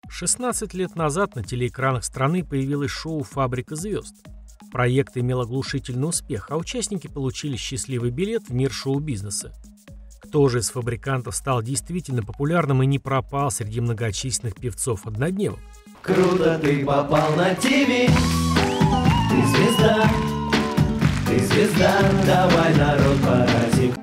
16 лет назад на телеэкранах страны появилось шоу «Фабрика звезд». Проект имел оглушительный успех, а участники получили счастливый билет в мир шоу-бизнеса. Кто же из фабрикантов стал действительно популярным и не пропал среди многочисленных певцов-однодневок? Круто ты попал на ТВ, ты звезда, давай народ поразим.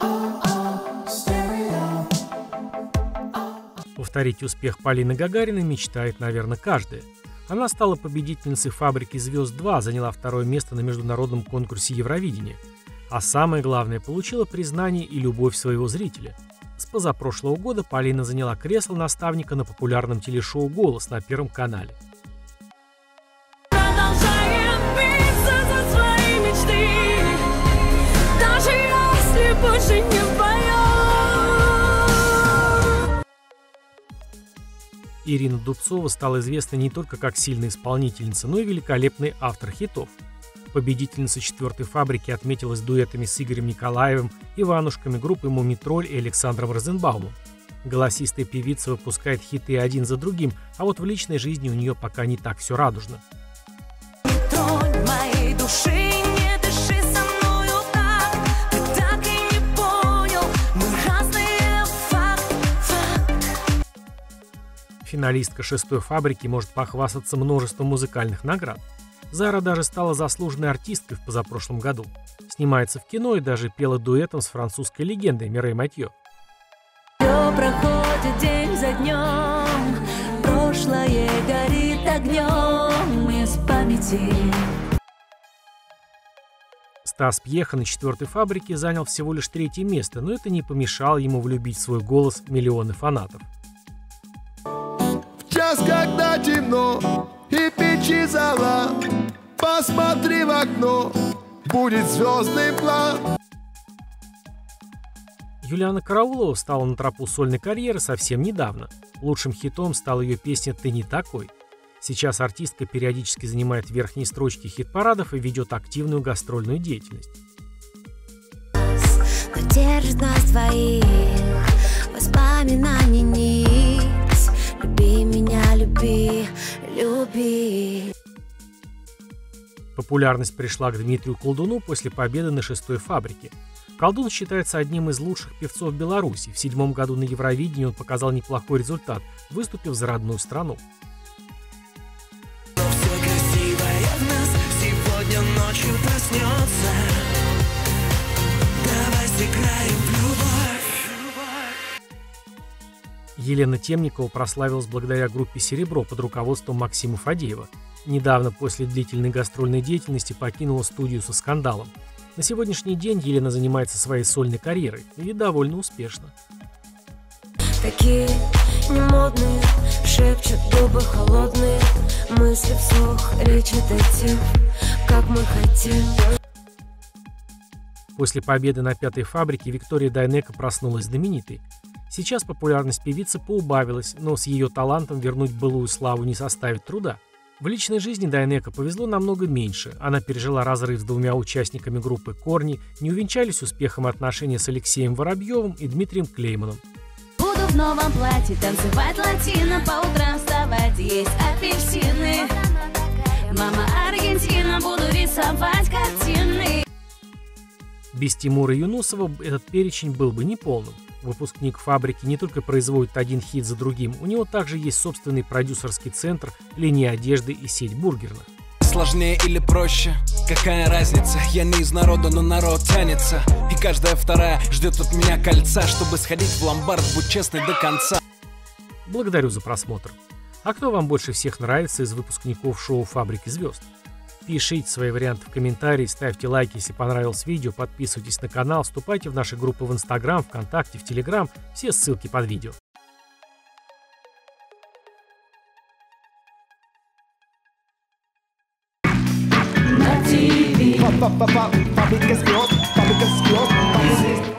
Повторить успех Полины Гагариной мечтает, наверное, каждая. Она стала победительницей «Фабрики звезд 2», заняла второе место на международном конкурсе Евровидения. А самое главное, получила признание и любовь своего зрителя. С позапрошлого года Полина заняла кресло наставника на популярном телешоу «Голос» на Первом канале. Продолжаем биться за свои мечты, даже если больше не вдвоем. Ирина Дубцова стала известна не только как сильная исполнительница, но и великолепный автор хитов. Победительница четвертой «Фабрики» отметилась дуэтами с Игорем Николаевым, Иванушками, группой «Мумитроль» и Александром Розенбаумом. Голосистая певица выпускает хиты один за другим, а вот в личной жизни у нее пока не так все радужно. Тронь моей души, не дыши со мною так, ты так и не понял, мы разные, факт. Финалистка шестой «Фабрики» может похвастаться множеством музыкальных наград. Зара даже стала заслуженной артисткой в позапрошлом году. Снимается в кино и даже пела дуэтом с французской легендой Мирей Матьё. Все проходит день за днем, прошлое горит огнем из памяти. Стас Пьеха на четвертой «Фабрике» занял всего лишь третье место, но это не помешало ему влюбить в свой голос миллионы фанатов. В час, когда темно и печи зола, посмотри в окно, будет звездный план. Юлиана Караулова стала на тропу сольной карьеры совсем недавно. Лучшим хитом стала ее песня «Ты не такой». Сейчас артистка периодически занимает верхние строчки хит-парадов и ведет активную гастрольную деятельность. Но держит нас двоих воспоминаний нить. Люби меня, люби, люби. Популярность пришла к Дмитрию Колдуну после победы на шестой «Фабрике». Колдун считается одним из лучших певцов Беларуси. В 2007 году на Евровидении он показал неплохой результат, выступив за родную страну. Все красивое в нас сегодня ночью проснется. Давай сыграем в любовь. Елена Темникова прославилась благодаря группе «Серебро» под руководством Максима Фадеева. Недавно после длительной гастрольной деятельности покинула студию со скандалом. На сегодняшний день Елена занимается своей сольной карьерой и довольно успешно. Такие немодные, шепчут губы холодные, мысли вслух, речь детектив, как мы хотим. После победы на пятой «Фабрике» Виктория Дайнеко проснулась знаменитой. Сейчас популярность певицы поубавилась, но с ее талантом вернуть былую славу не составит труда. В личной жизни Дайнеко повезло намного меньше. Она пережила разрыв с двумя участниками группы «Корни», не увенчались успехом отношения с Алексеем Воробьевым и Дмитрием Клейманом. Буду в новом платье танцевать латино, по утрам вставать, есть апельсины. Мама Аргентина, буду рисовать картины. Без Тимура Юнусова этот перечень был бы неполным. Выпускник «Фабрики» не только производит один хит за другим, у него также есть собственный продюсерский центр, линия одежды и сеть бургерных. Сложнее или проще, какая разница? Я не из народа, но народ тянется. И каждая вторая ждет от меня кольца, чтобы сходить в ломбард, будь честной до конца. Благодарю за просмотр. А кто вам больше всех нравится из выпускников шоу «Фабрики звезд»? Пишите свои варианты в комментарии, ставьте лайки, если понравилось видео, подписывайтесь на канал, вступайте в наши группы в Инстаграм, ВКонтакте, в Телеграм, все ссылки под видео. На ТВ. Фабрика звезд, фабрика звезд, фабрика звезд.